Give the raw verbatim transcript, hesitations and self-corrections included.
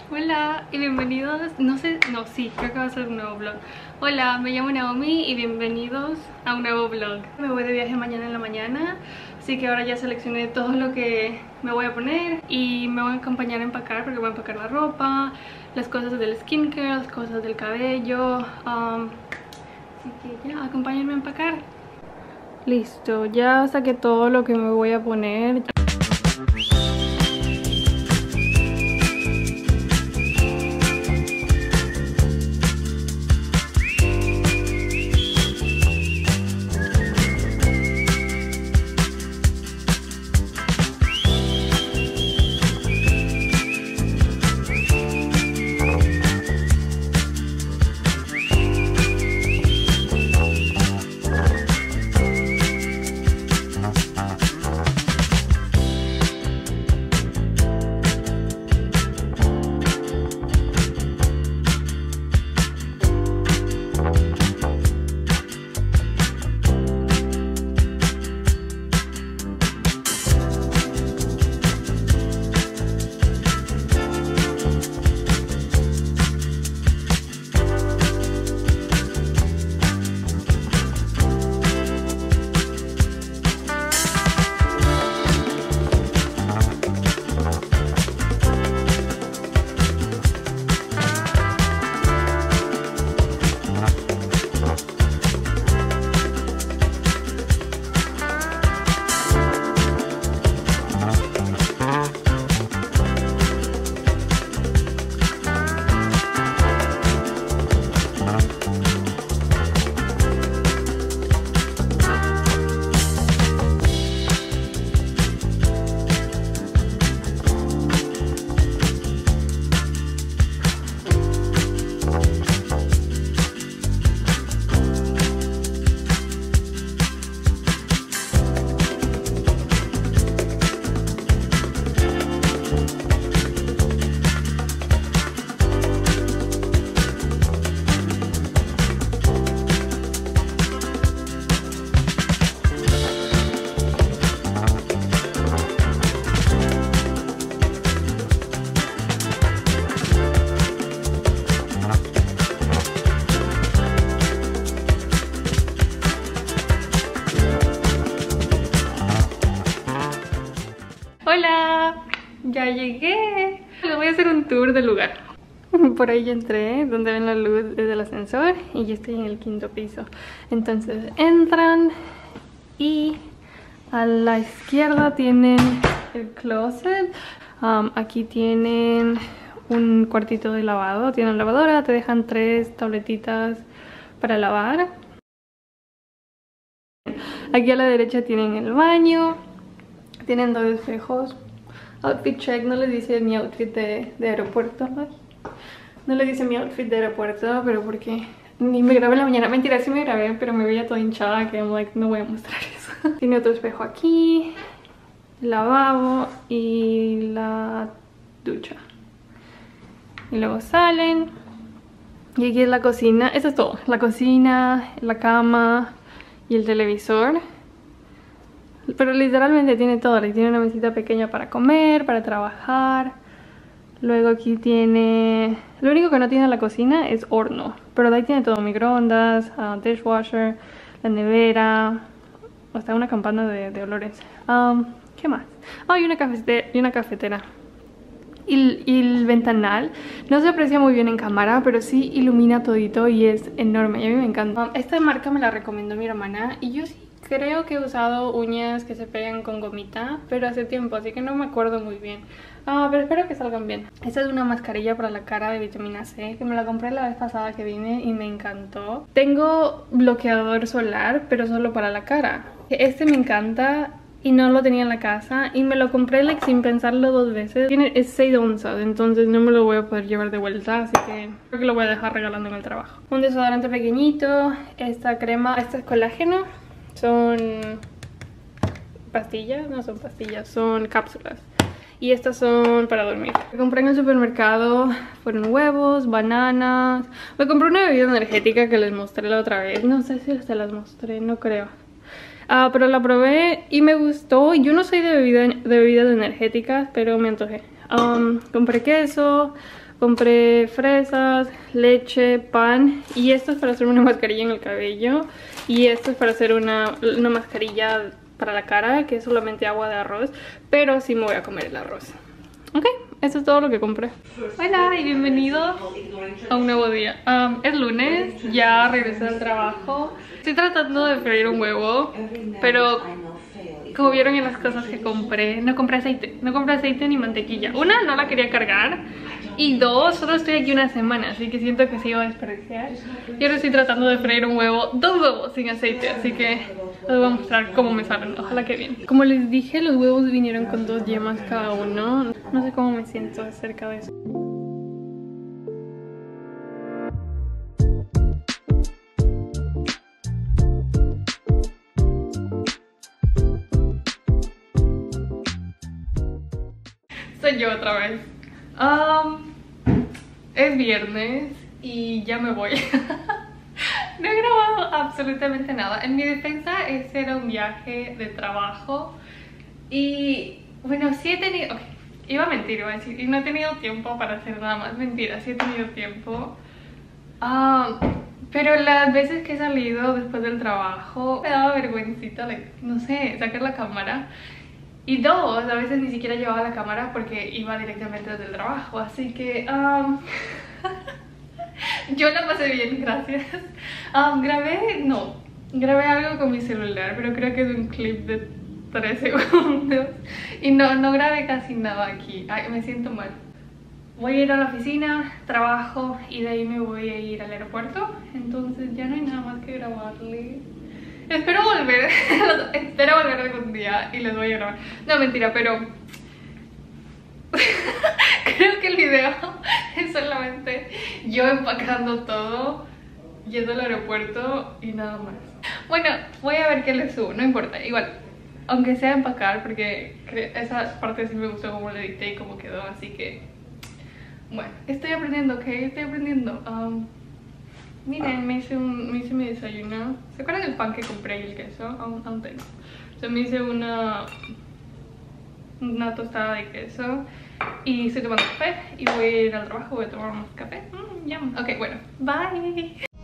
Hola y bienvenidos, no sé, no, sí, creo que va a ser un nuevo vlog. Hola, me llamo Naomi y bienvenidos a un nuevo vlog. Me voy de viaje mañana en la mañana, así que ahora ya seleccioné todo lo que me voy a poner y me voy a acompañar a empacar porque voy a empacar la ropa, las cosas del skincare, las cosas del cabello. Um, así que ya, acompáñenme a empacar. Listo, ya saqué todo lo que me voy a poner. Hola, ya llegué. Les voy a hacer un tour del lugar. Por ahí ya entré, donde ven la luz desde el ascensor y ya estoy en el quinto piso. Entonces entran y a la izquierda tienen el closet. Um, aquí tienen un cuartito de lavado, tienen lavadora, te dejan tres tabletitas para lavar. Aquí a la derecha tienen el baño. Tienen dos espejos. Outfit check, no les dice mi outfit de, de aeropuerto. No les dice mi outfit de aeropuerto, pero porque ni me grabé en la mañana. Mentira, sí me grabé, pero me veía toda hinchada que I'm like, no voy a mostrar eso. Tiene otro espejo aquí, el lavabo y la ducha. Y luego salen. Y aquí es la cocina. Eso es todo. La cocina, la cama y el televisor. Pero literalmente tiene todo, tiene una mesita pequeña para comer, para trabajar. Luego aquí tiene... Lo único que no tiene en la cocina es horno. Pero de ahí tiene todo, microondas, uh, dishwasher, la nevera, hasta una campana de, de olores. Um, ¿Qué más? Ah, y una cafetera. Y, una cafetera. Y, y el ventanal no se aprecia muy bien en cámara, pero sí ilumina todito y es enorme. Y a mí me encanta. Um, esta marca me la recomendó mi hermana y yo sí creo que he usado uñas que se pegan con gomita, pero hace tiempo, así que no me acuerdo muy bien. Ah, pero espero que salgan bien. Esta es una mascarilla para la cara de vitamina C, que me la compré la vez pasada que vine y me encantó. Tengo bloqueador solar, pero solo para la cara. Este me encanta y no lo tenía en la casa y me lo compré like, sin pensarlo dos veces. Tiene, es seis onzas, entonces no me lo voy a poder llevar de vuelta, así que creo que lo voy a dejar regalando en el trabajo. Un desodorante pequeñito, esta crema, esta es colágeno. Son pastillas, no son pastillas, son cápsulas. Y estas son para dormir. Me compré en el supermercado, fueron huevos, bananas. Me compré una bebida energética que les mostré la otra vez. No sé si se las mostré, no creo. Uh, pero la probé y me gustó. Yo no soy de, bebida, de bebidas energéticas, pero me antojé. Um, compré queso, Compré fresas, leche, pan. Y esto es para hacerme una mascarilla en el cabello. Y esto es para hacer una, una mascarilla para la cara, que es solamente agua de arroz. Pero sí me voy a comer el arroz. Ok, eso es todo lo que compré. Hola y bienvenidos a un nuevo día. Um, es lunes, ya regresé al trabajo. Estoy tratando de freír un huevo, pero como vieron en las cosas que compré, no compré aceite. No compré aceite ni mantequilla. Una, no la quería cargar. Y dos, solo estoy aquí una semana, así que siento que se iba a desperdiciar. Y ahora estoy tratando de freír un huevo, dos huevos sin aceite, así que les voy a mostrar cómo me salen, ojalá que bien. Como les dije, los huevos vinieron con dos yemas cada uno. No sé cómo me siento acerca de eso. Soy yo otra vez. Um, es viernes y ya me voy. No he grabado absolutamente nada. En mi defensa, ese era un viaje de trabajo. Y bueno, sí he tenido... Okay, iba a mentir, iba a decir, y no he tenido tiempo para hacer nada más. Mentira, sí he tenido tiempo. Um, pero las veces que he salido después del trabajo me daba vergüencita, like, no sé, sacar la cámara. Y dos, a veces ni siquiera llevaba la cámara porque iba directamente desde el trabajo. Así que um, yo la pasé bien, gracias. Um, grabé, no, grabé algo con mi celular, pero creo que es un clip de tres segundos. Y no, no grabé casi nada aquí. Ay, me siento mal. Voy a ir a la oficina, trabajo y de ahí me voy a ir al aeropuerto. Entonces ya no hay nada más que grabarle. Espero volver, espero volver algún día y les voy a grabar. No, mentira, pero creo que el video es solamente yo empacando todo, yendo al aeropuerto y nada más. Bueno, voy a ver qué les subo, no importa, igual, aunque sea empacar, porque esa parte sí me gustó cómo lo edité y cómo quedó, así que bueno, estoy aprendiendo, ¿ok? Estoy aprendiendo. Um, Miren, me hice, un, me hice mi desayuno. ¿Se acuerdan del pan que compré y el queso? Aún, aún tengo. O sea, me hice una, una tostada de queso y estoy tomando café y voy a ir al trabajo, voy a tomar más café. Mm, yum. Ok, bueno, bye.